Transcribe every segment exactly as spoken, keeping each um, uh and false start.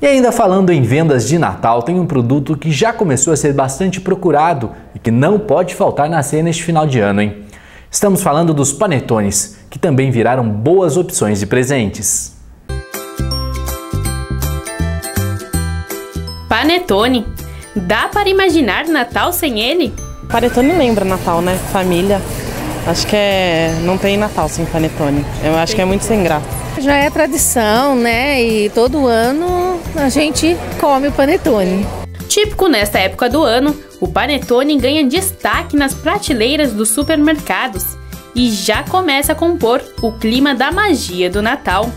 E ainda falando em vendas de Natal, tem um produto que já começou a ser bastante procurado e que não pode faltar na ceia neste final de ano, hein? Estamos falando dos panetones, que também viraram boas opções de presentes. Panetone. Dá para imaginar Natal sem ele? Panetone lembra Natal, né? Família. Acho que é... não tem Natal sem panetone. Eu acho que é muito sem graça. Já é tradição, né? E todo ano a gente come o panetone. Típico nesta época do ano, o panetone ganha destaque nas prateleiras dos supermercados e já começa a compor o clima da magia do Natal.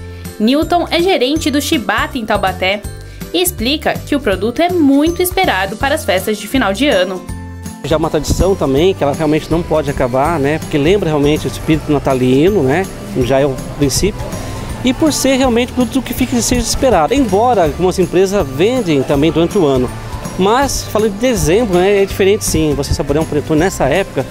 Newton é gerente do Chibata em Taubaté e explica que o produto é muito esperado para as festas de final de ano. Já é uma tradição também, que ela realmente não pode acabar, né? Porque lembra realmente o espírito natalino, né? Já é o princípio. E por ser realmente um produto que fica seja esperado. Embora algumas empresas vendem também durante o ano. Mas, falando de dezembro, né, é diferente sim. Você saborear um panetone nessa época,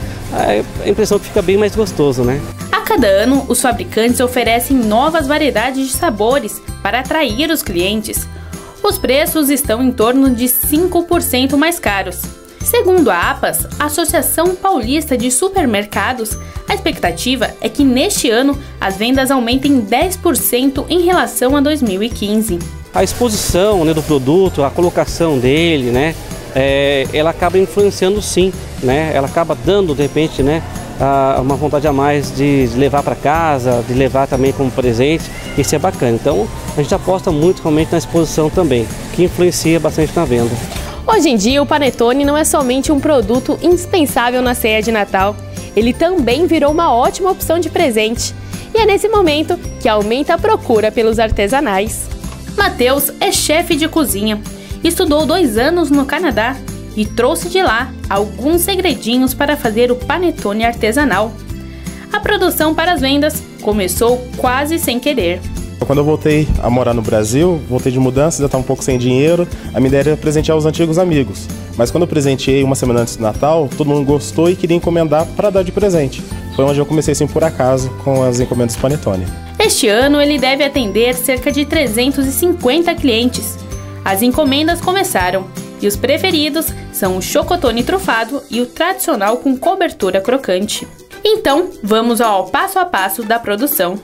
a impressão que fica bem mais gostoso, né? A cada ano, os fabricantes oferecem novas variedades de sabores para atrair os clientes. Os preços estão em torno de cinco por cento mais caros. Segundo a APAS, a Associação Paulista de Supermercados, a expectativa é que neste ano as vendas aumentem dez por cento em relação a dois mil e quinze. A exposição, né, do produto, a colocação dele, né, é, ela acaba influenciando sim, né, ela acaba dando de repente, né, a, uma vontade a mais de levar para casa, de levar também como presente, isso é bacana. Então a gente aposta muito realmente na exposição também, que influencia bastante na venda. Hoje em dia, o panetone não é somente um produto indispensável na ceia de Natal, ele também virou uma ótima opção de presente. E é nesse momento que aumenta a procura pelos artesanais. Matheus é chefe de cozinha, estudou dois anos no Canadá e trouxe de lá alguns segredinhos para fazer o panetone artesanal. A produção para as vendas começou quase sem querer. Quando eu voltei a morar no Brasil, voltei de mudança, já estava um pouco sem dinheiro, a minha ideia era presentear os antigos amigos. Mas quando eu presenteei uma semana antes do Natal, todo mundo gostou e queria encomendar para dar de presente. Foi onde eu comecei assim por acaso com as encomendas panetone. Este ano ele deve atender cerca de trezentos e cinquenta clientes. As encomendas começaram e os preferidos são o chocotone trufado e o tradicional com cobertura crocante. Então, vamos ao passo a passo da produção.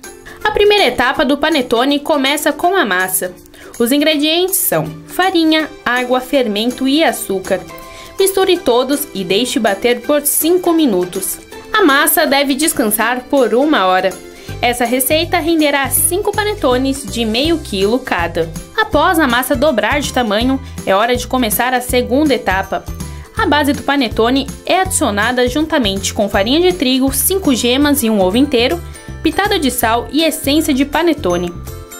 A primeira etapa do panetone começa com a massa. Os ingredientes são farinha, água, fermento e açúcar. Misture todos e deixe bater por cinco minutos. A massa deve descansar por uma hora. Essa receita renderá cinco panetones de meio quilo cada. Após a massa dobrar de tamanho, é hora de começar a segunda etapa. A base do panetone é adicionada juntamente com farinha de trigo, cinco gemas e um ovo inteiro, pitada de sal e essência de panetone.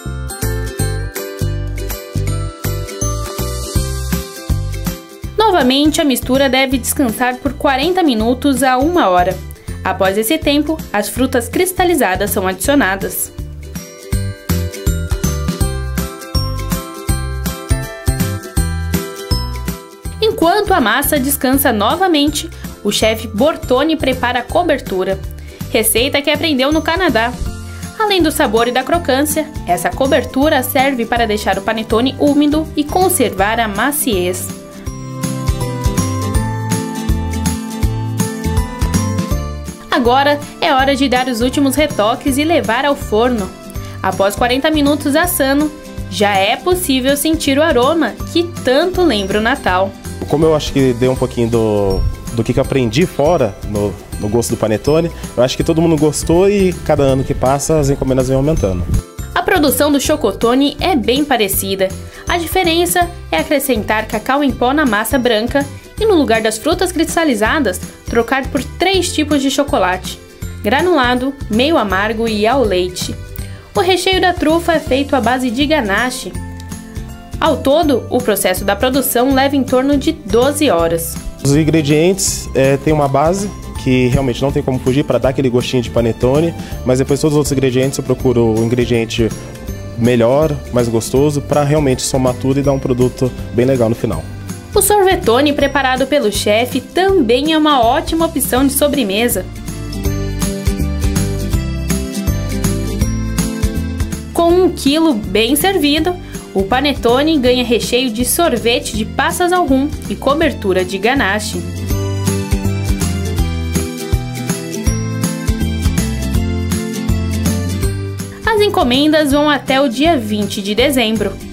Novamente, a mistura deve descansar por quarenta minutos a uma hora. Após esse tempo, as frutas cristalizadas são adicionadas. Enquanto a massa descansa novamente, o chefe Bortoni prepara a cobertura. Receita que aprendeu no Canadá. Além do sabor e da crocância, essa cobertura serve para deixar o panetone úmido e conservar a maciez. Agora é hora de dar os últimos retoques e levar ao forno. Após quarenta minutos assando, já é possível sentir o aroma que tanto lembra o Natal. Como eu acho que deu um pouquinho do, do que eu aprendi fora no, no gosto do panetone, eu acho que todo mundo gostou e cada ano que passa as encomendas vêm aumentando. A produção do chocotone é bem parecida. A diferença é acrescentar cacau em pó na massa branca e no lugar das frutas cristalizadas, trocar por três tipos de chocolate: granulado, meio amargo e ao leite. O recheio da trufa é feito à base de ganache. Ao todo, o processo da produção leva em torno de doze horas. Os ingredientes é, tem uma base que realmente não tem como fugir para dar aquele gostinho de panetone, mas depois todos os outros ingredientes eu procuro o ingrediente melhor, mais gostoso, para realmente somar tudo e dar um produto bem legal no final. O sorvetone preparado pelo chefe também é uma ótima opção de sobremesa. Com um quilo bem servido, O panetone ganha recheio de sorvete de passas ao rum e cobertura de ganache. As encomendas vão até o dia vinte de dezembro.